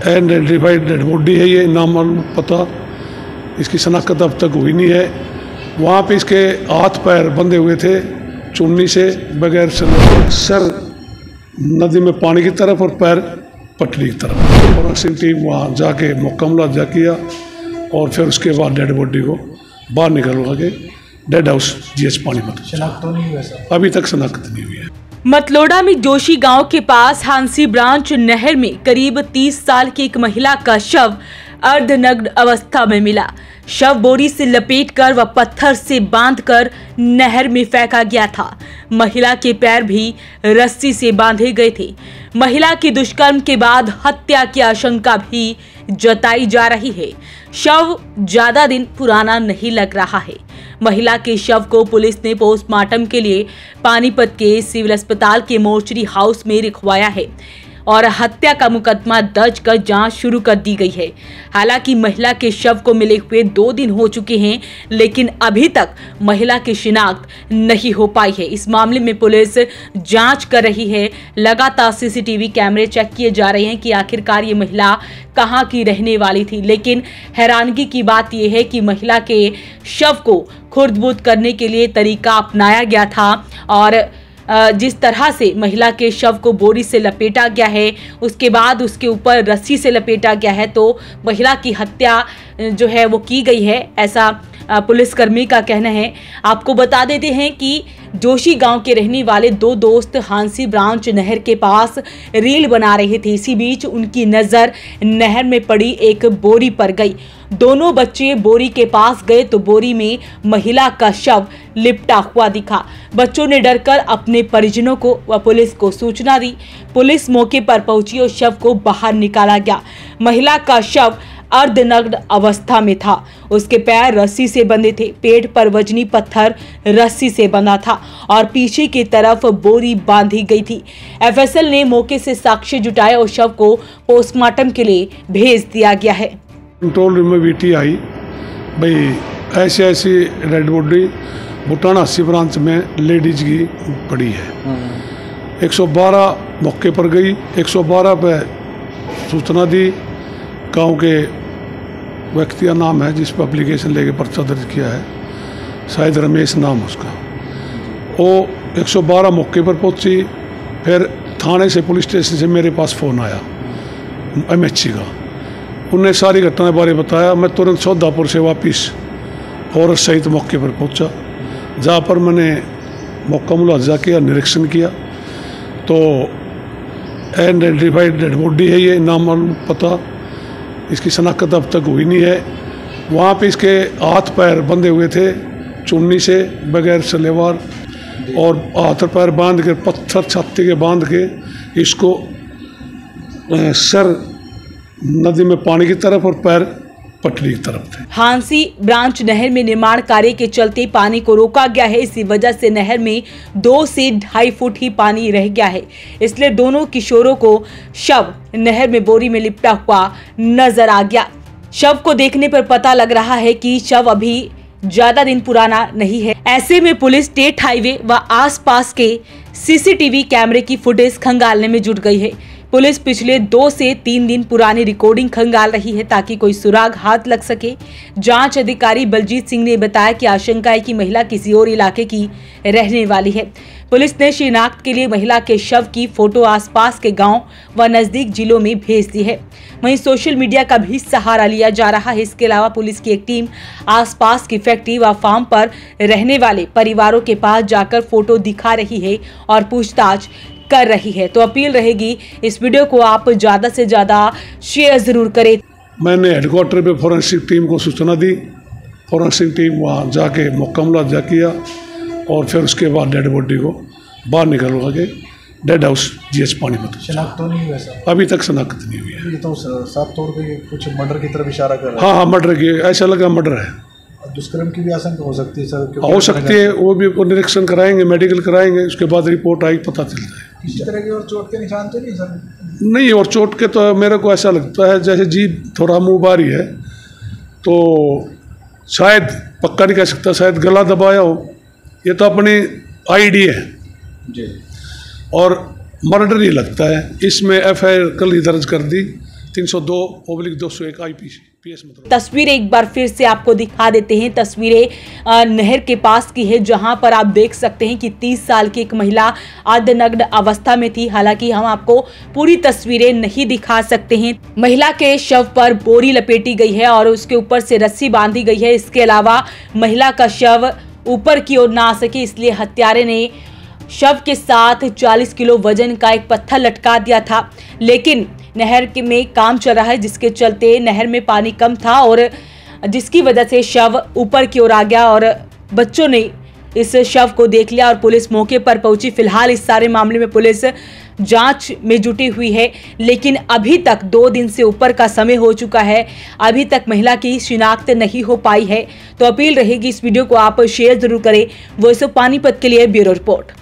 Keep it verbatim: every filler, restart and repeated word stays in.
Unidentified dead body है ये, नाम पता, इसकी शनाख्त अब तक हुई नहीं है। वहाँ पे इसके हाथ पैर बंधे हुए थे चुन्नी से, बगैर सर नदी में पानी की तरफ और पैर पटरी की तरफ। फॉरेंसिक टीम वहाँ जाके मौका मुलाजा किया और फिर उसके बाद डेड बॉडी को बाहर निकलवा के डेड हाउस जीएच पानीपत। शनाख्त तो नहीं हुआ सर? अभी तक शनाख्त नहीं हुई है। मतलोडा में जोशी गांव के पास हांसी ब्रांच नहर में करीब तीस साल की एक महिला का शव अर्धनग्न अवस्था में मिला। शव बोरी से लपेटकर व पत्थर से बांधकर नहर में फेंका गया था। महिला के पैर भी रस्सी से बांधे गए थे। महिला की दुष्कर्म के बाद हत्या की आशंका भी जताई जा रही है। शव ज्यादा दिन पुराना नहीं लग रहा है। महिला के शव को पुलिस ने पोस्टमार्टम के लिए पानीपत के सिविल अस्पताल के मोर्चरी हाउस में रखवाया है और हत्या का मुकदमा दर्ज कर जांच शुरू कर दी गई है। हालांकि महिला के शव को मिले हुए दो दिन हो चुके हैं, लेकिन अभी तक महिला की शिनाख्त नहीं हो पाई है। इस मामले में पुलिस जांच कर रही है। लगातार सीसीटीवी कैमरे चेक किए जा रहे हैं कि आखिरकार ये महिला कहां की रहने वाली थी। लेकिन हैरानगी की बात यह है कि महिला के शव को खुर्द-बुर्द करने के लिए तरीका अपनाया गया था और जिस तरह से महिला के शव को बोरी से लपेटा गया है, उसके बाद उसके ऊपर रस्सी से लपेटा गया है, तो महिला की हत्या जो है वो की गई है, ऐसा पुलिसकर्मी का कहना है। आपको बता देते हैं कि जोशी गांव के रहने वाले दो दोस्त हांसी ब्रांच नहर के पास रील बना रहे थे। इसी बीच उनकी नज़र नहर में पड़ी एक बोरी पर गई। दोनों बच्चे बोरी के पास गए तो बोरी में महिला का शव लिपटा हुआ दिखा। बच्चों ने डरकर अपने परिजनों को व पुलिस को सूचना दी। पुलिस मौके पर पहुंची और शव को बाहर निकाला गया। महिला का शव अर्धनग्न अवस्था में था। उसके पैर रस्सी से बंधे थे, पेट पर वजनी पत्थर रस्सी से बंधा था और पीछे की तरफ बोरी बांधी गई थी। एफएसएल ने मौके से साक्ष्य जुटाए और शव को पोस्टमार्टम के लिए भेज दिया गया है। कंट्रोल रूम में वीटी आई, भाई ऐसी ऐसी डेड बॉडी बुटाना अस्सी ब्रांच में लेडीज की पड़ी है। एक सौ बारह मौके पर गई, एक सौ बारह पे सूचना दी। गाँव के व्यक्ति का नाम है जिस पर एप्लीकेशन लेके पर्चा दर्ज किया है, शायद रमेश नाम उसका। वो एक सौ बारह मौके पर पहुंची। फिर थाने से पुलिस स्टेशन से मेरे पास फ़ोन आया एमएचसी का। उन्हें सारी घटना के बारे में बताया। मैं तुरंत सौदापुर से वापस औरत सहित मौके पर पहुंचा, जहाँ पर मैंने मौका मुलाजा किया, निरीक्षण किया तो अनआइडेंटिफाइड डेड बॉडी है ये, नाम पता, इसकी शनाख्त अब तक हुई नहीं है। वहाँ पे इसके हाथ पैर बंधे हुए थे चुन्नी से, बगैर सलेवार, और हाथ पैर बांध के पत्थर छाती के बांध के इसको सर नदी में पानी की तरफ और पैर पटरी की तरफ थे। हांसी ब्रांच नहर में निर्माण कार्य के चलते पानी को रोका गया है। इसी वजह से नहर में दो से ढाई फुट ही पानी रह गया है। इसलिए दोनों किशोरों को शव नहर में बोरी में लिपटा हुआ नजर आ गया। शव को देखने पर पता लग रहा है कि शव अभी ज्यादा दिन पुराना नहीं है। ऐसे में पुलिस स्टेट हाईवे व आसपास के सीसीटीवी कैमरे की फुटेज खंगालने में जुट गई है। पुलिस पिछले दो से तीन दिन पुरानी रिकॉर्डिंग खंगाल रही है ताकि कोई सुराग हाथ लग सके। जांच अधिकारी बलजीत सिंह ने बताया कि आशंका है कि महिला किसी और इलाके की रहने वाली है। पुलिस ने शिनाख्त के लिए महिला के शव की फोटो आसपास के गांव व नजदीक जिलों में भेज दी है। वहीं सोशल मीडिया का भी सहारा लिया जा रहा है। इसके अलावा पुलिस की एक टीम आसपास की फैक्ट्री व फार्म पर रहने वाले परिवारों के पास जाकर फोटो दिखा रही है और पूछताछ कर रही है। तो अपील रहेगी, इस वीडियो को आप ज्यादा से ज्यादा शेयर जरूर करें। मैंने हेडक्वार्टर पे फॉरेंसिक टीम को सूचना दी। फॉरेंसिक टीम वहाँ जाके मौका मुलाजा किया और फिर उसके बाद डेड बॉडी को बाहर निकलवा के डेड हाउस जीएच पानीपत। शनाख्त तो नहीं हुआ सर? अभी तक शनाख्त नहीं हुई है। ये तो साफ तौर पे कुछ मर्डर की तरफ इशारा कर रहा है। हाँ हाँ मर्डर की, ऐसा लगा मर्डर है। दुष्कर्म की भी आशंका हो सकती है सर? हो सकती है, वो भी निरीक्षण कराएंगे, मेडिकल कराएंगे, उसके बाद रिपोर्ट आई पता चलता है। किसी तरह की और चोट के निशान तो नहीं सर? नहीं, और चोट के तो मेरे को ऐसा लगता है जैसे जीभ थोड़ा मुँह बारी है, तो शायद पक्का नहीं कह सकता, शायद गला दबाया हो। ये तो अपनी आईडी है जी, और मर्डर ही लगता है। इसमें एफ आई आर कल ही दर्ज कर दी, तीन सौ दो ओब्लिक दो सौ एक आई पी पी एस मतलब। तस्वीरें एक बार फिर से आपको दिखा देते हैं। तस्वीरें अ, नहर के पास की है, जहां पर आप देख सकते हैं कि तीस साल की एक महिला अर्धनग्न अवस्था में थी। हालांकि हम आपको पूरी तस्वीरें नहीं दिखा सकते हैं। महिला के शव पर बोरी लपेटी गई है और उसके ऊपर से रस्सी बांधी गई है। इसके अलावा महिला का शव ऊपर की ओर ना आ सके, इसलिए हत्यारे ने शव के साथ चालीस किलो वजन का एक पत्थर लटका दिया था। लेकिन नहर के में काम चल रहा है, जिसके चलते नहर में पानी कम था और जिसकी वजह से शव ऊपर की ओर आ गया और बच्चों ने इस शव को देख लिया और पुलिस मौके पर पहुंची। फिलहाल इस सारे मामले में पुलिस जांच में जुटी हुई है, लेकिन अभी तक दो दिन से ऊपर का समय हो चुका है, अभी तक महिला की शिनाख्त नहीं हो पाई है। तो अपील रहेगी, इस वीडियो को आप शेयर जरूर करें। वॉइस ऑफ पानीपत के लिए ब्यूरो रिपोर्ट।